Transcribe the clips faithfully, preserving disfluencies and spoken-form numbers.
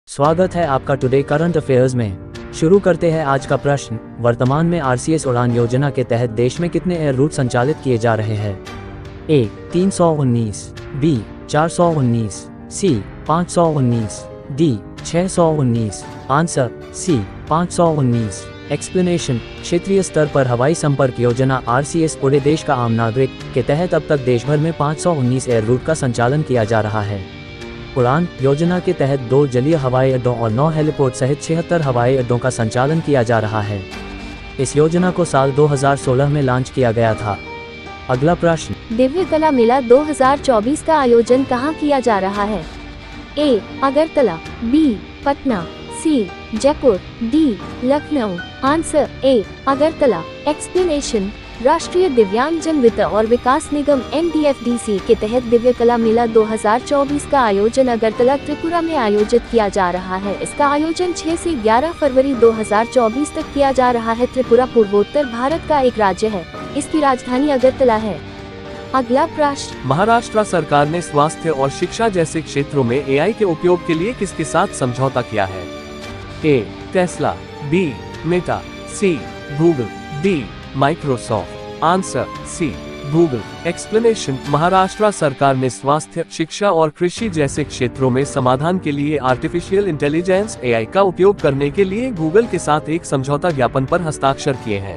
स्वागत है आपका टुडे करंट अफेयर्स में। शुरू करते हैं आज का प्रश्न। वर्तमान में आरसीएस उड़ान योजना के तहत देश में कितने एयर रूट संचालित किए जा रहे हैं? ए तीन सौ उन्नीस, बी चार सौ उन्नीस, सी पाँच सौ उन्नीस, डी छह सौ उन्नीस। आंसर सी पाँच सौ उन्नीस। एक्सप्लेनेशन। क्षेत्रीय स्तर पर हवाई संपर्क योजना आरसीएस पूरे देश का आम नागरिक के तहत अब तक देश भर में पाँच सौ उन्नीस एयर रूट का संचालन किया जा रहा है। उड़ान योजना के तहत दो जलीय हवाई अड्डों और नौ हेलीपोर्ट सहित छिहत्तर हवाई अड्डों का संचालन किया जा रहा है। इस योजना को साल दो हज़ार सोलह में लॉन्च किया गया था। अगला प्रश्न। दिव्य कला मेला दो हज़ार चौबीस का आयोजन कहाँ किया जा रहा है? A Agartala, B Patna, C Jaipur, D Lucknow. Answer A Agartala. Explanation. राष्ट्रीय दिव्यांगजन वित्त और विकास निगम N D F D C के तहत दिव्य कला मेला दो हज़ार चौबीस का आयोजन अगरतला त्रिपुरा में आयोजित किया जा रहा है। इसका आयोजन छह से ग्यारह फरवरी दो हज़ार चौबीस तक किया जा रहा है। त्रिपुरा पूर्वोत्तर भारत का एक राज्य है। इसकी राजधानी अगरतला है। अगला प्रश्न। महाराष्ट्र सरकार ने स्वास्थ्य और शिक्षा जैसे क्षेत्रों में ए आई के उपयोग के लिए किसके साथ समझौता किया है? A Tesla, B Meta, C Google, D Microsoft. Answer C Google. Explanation. Maharashtra सरकार ने स्वास्थ्य, शिक्षा और कृषि जैसे क्षेत्रों में समाधान के लिए आर्टिफिशियल इंटेलिजेंस ए आई का उपयोग करने के लिए गूगल के साथ एक समझौता ज्ञापन पर हस्ताक्षर किए हैं।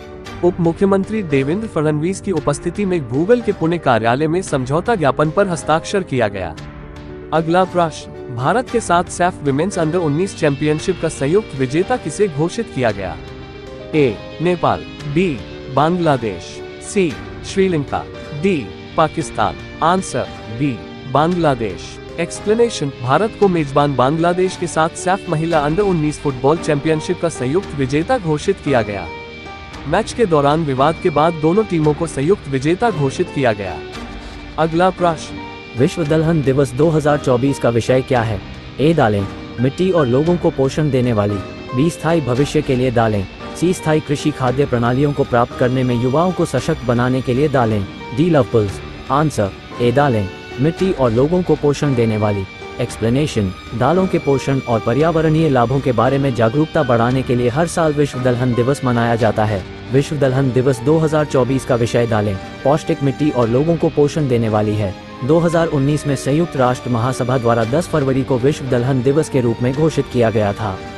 उप मुख्यमंत्री देवेंद्र फडणवीस की उपस्थिति में गूगल के पुणे कार्यालय में समझौता ज्ञापन पर हस्ताक्षर किया गया। अगला प्रश्न। भारत के साथ सैफ विमेंस अंडर उन्नीस चैंपियनशिप का संयुक्त विजेता किसे घोषित किया गया? A Nepal, B Bangladesh, C Sri Lanka, D Pakistan. Answer B Bangladesh. Explanation. Bharat को मेजबान बांग्लादेश के साथ सैफ महिला अंडर उन्नीस फुटबॉल चैंपियनशिप का संयुक्त विजेता घोषित किया गया। मैच के दौरान विवाद के बाद दोनों टीमों को संयुक्त विजेता घोषित किया गया। अगला प्रश्न। विश्व दलहन दिवस दो हज़ार चौबीस का विषय क्या है? ए दालें, मिट्टी और लोगों को पोषण देने वाली, बी स्थायी भविष्य के लिए दालें, सी स्थायी कृषि खाद्य प्रणालियों को प्राप्त करने में युवाओं को सशक्त बनाने के लिए दालें, डी लवपुल्स। आंसर ए दालें, मिट्टी और लोगों को पोषण देने वाली। एक्सप्लेनेशन। दालों के पोषण और पर्यावरणीय लाभों के बारे में जागरूकता बढ़ाने के लिए हर साल विश्व दलहन दिवस मनाया जाता है। विश्व दलहन दिवस दो हज़ार चौबीस का विषय दालें, पौष्टिक मिट्टी और लोगों को पोषण देने वाली है। दो हज़ार उन्नीस में संयुक्त राष्ट्र महासभा द्वारा दस फरवरी को विश्व दलहन दिवस के रूप में घोषित किया गया था।